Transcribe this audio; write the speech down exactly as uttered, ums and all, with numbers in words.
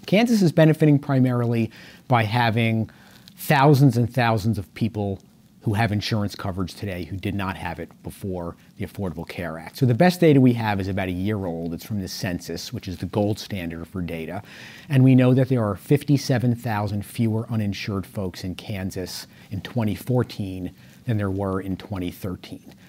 Kansas is benefiting primarily by having thousands and thousands of people who have insurance coverage today who did not have it before the Affordable Care Act. So the best data we have is about a year old. It's from the census, which is the gold standard for data. And we know that there are fifty-seven thousand fewer uninsured folks in Kansas in twenty fourteen than there were in twenty thirteen.